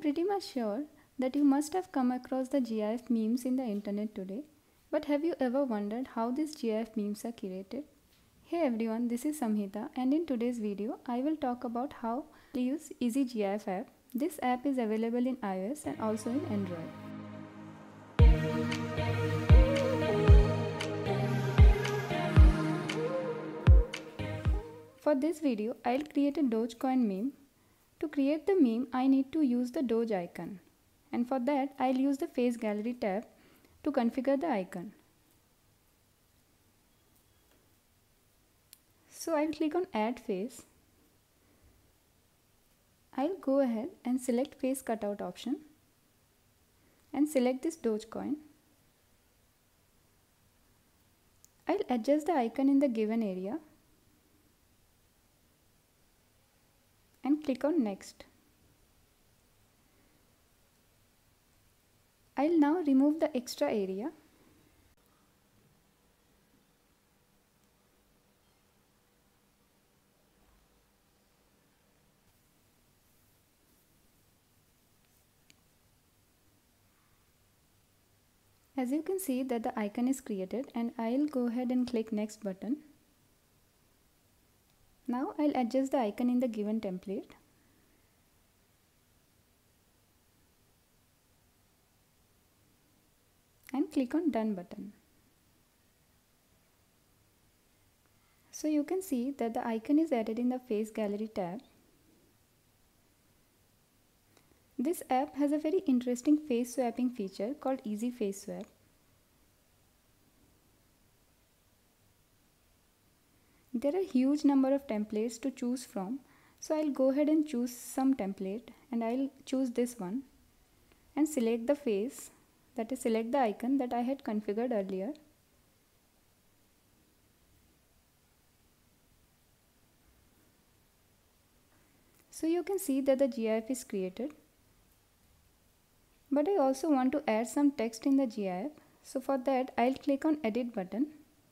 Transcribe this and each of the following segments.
pretty much sure that you must have come across the GIF memes in the internet today, but have you ever wondered how these GIF memes are curated? Hey everyone, this is Samhita, and in today's video I will talk about how to use EasyGIF app. This app is available in iOS and also in Android. For this video, I'll create a Dogecoin meme. To create the meme, I need to use the Doge icon. And for that, I'll use the Face Gallery tab to configure the icon. So I'll click on Add Face. I'll go ahead and select Face Cutout option and select this Dogecoin. I'll adjust the icon in the given area and click on Next. I'll now remove the extra area. As you can see that the icon is created, and I'll go ahead and click Next button. Now I'll adjust the icon in the given template. And click on Done button. So you can see that the icon is added in the Face Gallery tab. This app has a very interesting face swapping feature called Easy Face Swap. There are a huge number of templates to choose from, so I'll go ahead and choose some template, and I'll choose this one and select the face, that is select the icon that I had configured earlier. So you can see that the GIF is created. But I also want to add some text in the GIF. So for that, I'll click on Edit button.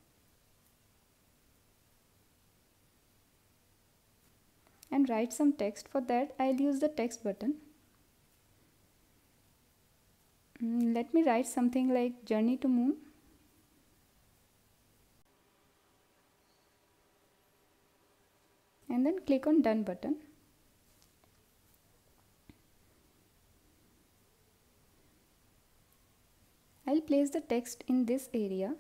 And write some text. For that, I'll use the text button. Let me write something like Journey to Moon. And then click on Done button. I'll place the text in this area.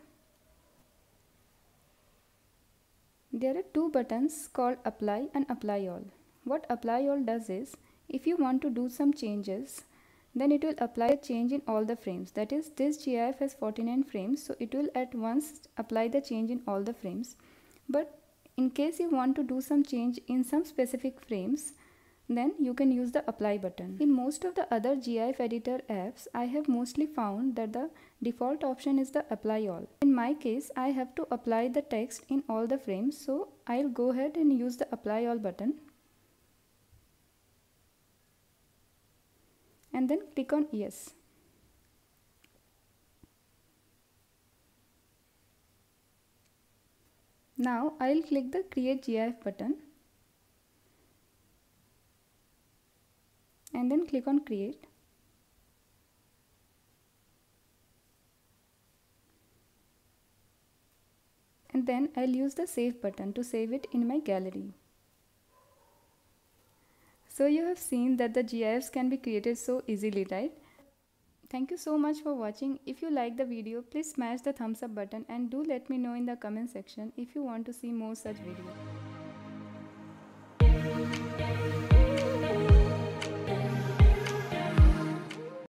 There are two buttons called Apply and Apply All. What Apply All does is, if you want to do some changes, then it will apply a change in all the frames. That is, this GIF has 49 frames, so it will at once apply the change in all the frames. But in case you want to do some change in some specific frames, then you can use the Apply button. In most of the other GIF editor apps, I have mostly found that the default option is the Apply All. In my case, I have to apply the text in all the frames, so I'll go ahead and use the Apply All button. And then click on Yes. Now I'll click the Create GIF button. And then click on Create. And then I'll use the Save button to save it in my gallery. So you have seen that the GIFs can be created so easily, right? Thank you so much for watching. If you like the video, please smash the thumbs up button and do let me know in the comment section if you want to see more such videos.